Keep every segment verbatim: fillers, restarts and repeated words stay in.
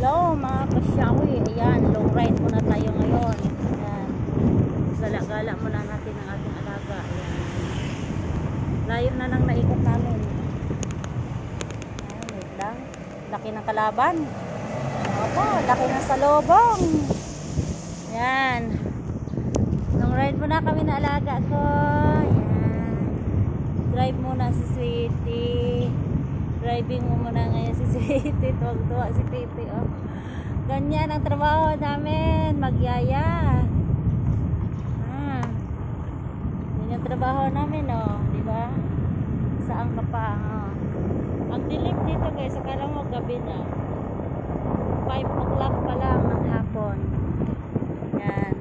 Hello mga kasyawi, ayan, long ride muna tayo ngayon. Ayan, gala-gala muna natin ang ating alaga. Ayan, layo na nang naikot namin. Ayan, wait lang, laki ng kalaban. Opo, laki ng salobong. Ayan, long ride muna kami na alaga ko. Ayan, drive muna si Sweetie. Driving mo muna ngayon si Sweetie. Tuwag-tuwa si Titi, oh. Ganyan ang trabaho namin, magyaya. Ah. Yan yung trabaho namin, oh, di ba? Saan ka pa, oh. Ang dilim dito, guys. Akala mo gabi na. five o'clock pa lang ng hapon. Yan.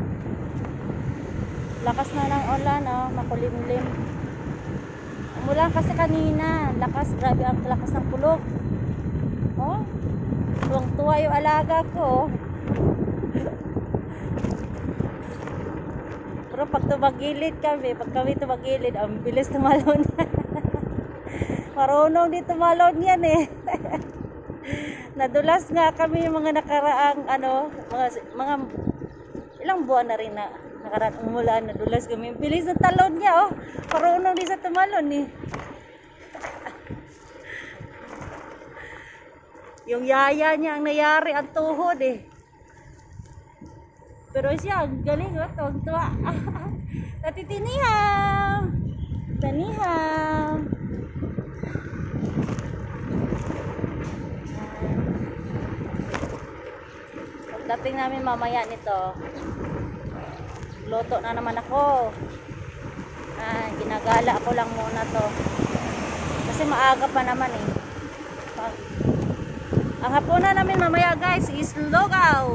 Lakas na ng ulan, oh. Makulimlim. Umulan kasi kanina, lakas, grabe ang lakas ng kulog. Oh, tuwang-tuwa yung alaga ko. Pero pag tumagilid kami, pag kami tumagilid, ang bilis tumalon. Marunong di tumalon yan eh. Nadulas nga kami yung mga nakaraang, ano, mga, mga ilang buwan na rin na nakaraan umulan, nadulas kami. Bilis ng talon niya, oh. Marunong di sa tumalon eh. Yung yaya niya ang nayari ang tuhod eh. Pero siya, galing, oh. Tuwag-tuwa. Natitinihaw. Tanihaw. Pagdating namin mamaya nito, loto na naman ako. Ah, ginagala ko lang muna to. Kasi maaga pa naman eh. Pag... Ang hapunan namin mamaya, guys, is lugaw.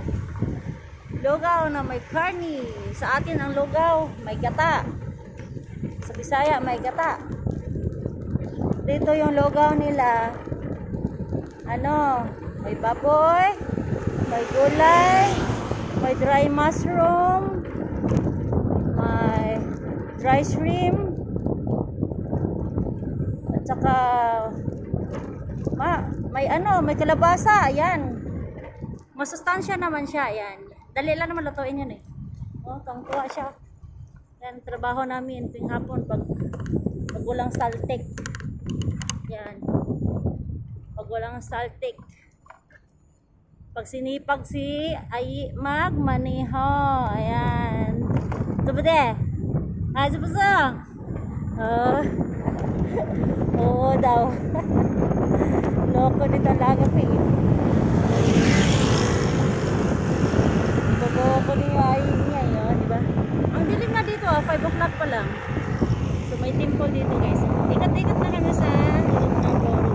Lugaw na may karni. Sa atin ang lugaw, may gata. Sa Bisaya, may gata. Dito yung lugaw nila. Ano, may baboy, may gulay, may dry mushroom, may dry shrimp, at saka ma, may ano, may kalabasa. Ayan, masustansya naman siya. Ayan, dali lang naman lutuin yun eh. Oh, tangtuwa siya. Yan, trabaho namin tuwing hapon pag, pag walang saltik. Yan, pag walang saltik, pag sinipag si ay magmaneho. Ayan, tubade. Ay, sabuso. Oh. Oo daw. Loko dito laga pa eh. Loko niya ay niya yun, diba? Ang dilim na dito, ah, five o'clock pa lang. So may temple dito, guys. Ikat-ikat na kami sa loob ng loro.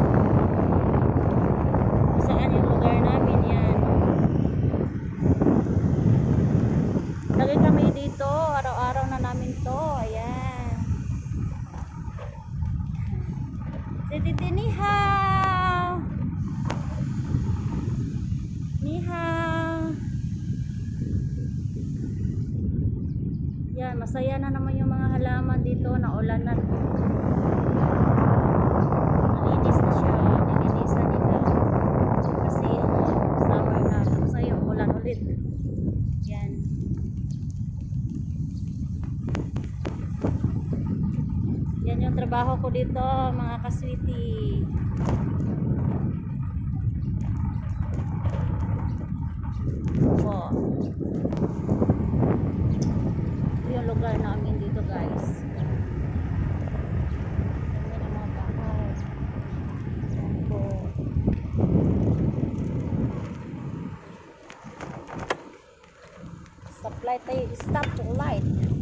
Saan yung lugar namin yan? Lagi kami dito, araw-araw na namin to. Ayan. Titi nihaw. Nihaw. Yan, masaya na naman yung mga halaman dito na ulanan. Nalinis na siya. Nilinisan nila. Kasi uh, summer na. Masaya yung ulan ulit. Yan. Yan yung trabaho ko dito, mga kaswiti. Oh. Ito yung lugar namin dito, guys. Yan yung mga bahay. Yan po. Stoplight tayo. Stop light.